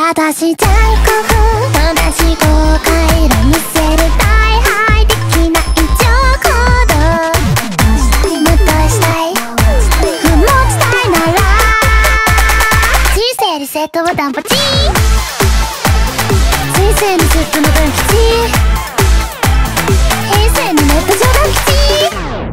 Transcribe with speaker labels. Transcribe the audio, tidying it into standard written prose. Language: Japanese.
Speaker 1: 私じゃん工夫正しい公開路見せる大敗できない情行動無としたい不毛したいなら人生リセットボタンポチン人生のセットの分吉平成のネット上段吉